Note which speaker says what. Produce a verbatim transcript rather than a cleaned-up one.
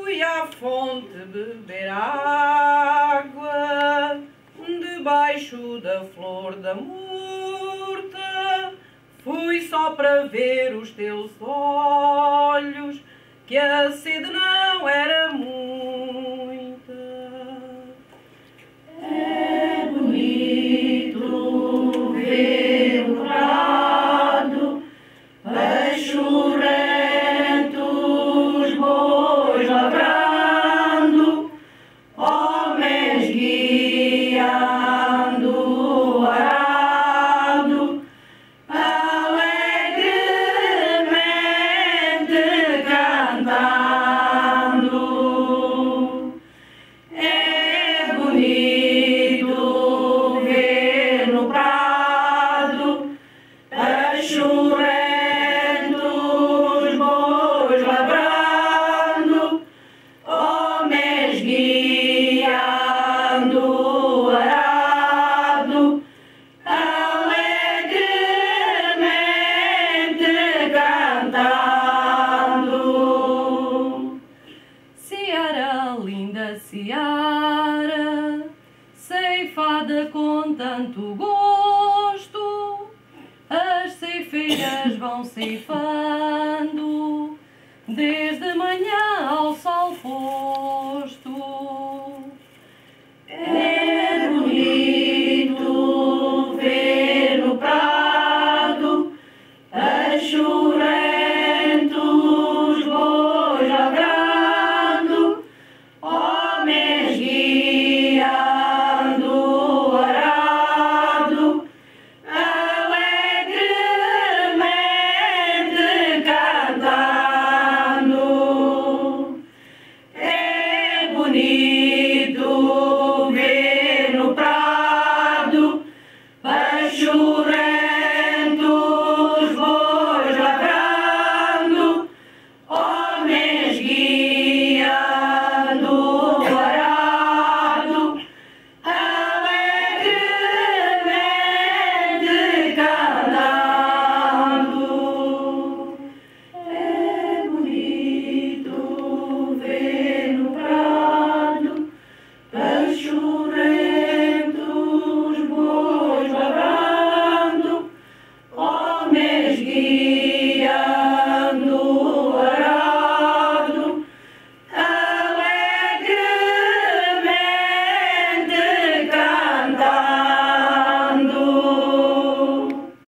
Speaker 1: Fui à fonte beber água, debaixo da flor da murta. Fui só para ver os teus olhos, que a sede não era muita.
Speaker 2: É bonito ver o prado, pachorrentos bois lavrando, homens guiando o arado, alegremente cantando. É bonito ver no prado pachorrentos bois lavrando, homens guiando o arado, alegremente cantando.
Speaker 3: Seara, linda seara, ceifada com tanto gosto, as ceifeiras vão ceifando, desde manhã ao sol posto.
Speaker 2: É bonito ver no prado pachorrentos bois lavrando, homens guiando o arado, alegremente cantando. É bonito ver no prado pachorrentos bois lavrando, homens guiando o arado, alegremente cantando. É bonito ver no prado pachorrentos bois lavrando, homens guiando